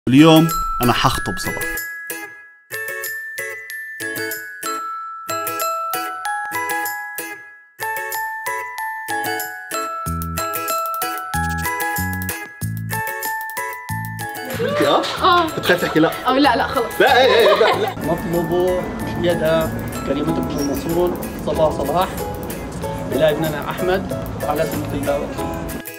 اليوم أنا حخطب صبا. قلتي بتخاف تحكي لا؟ أو لا خلص. لا لا. نطلب يد كريمة بن المنصور صباح صلاح إلى ابننا أحمد على سنة الدعوة.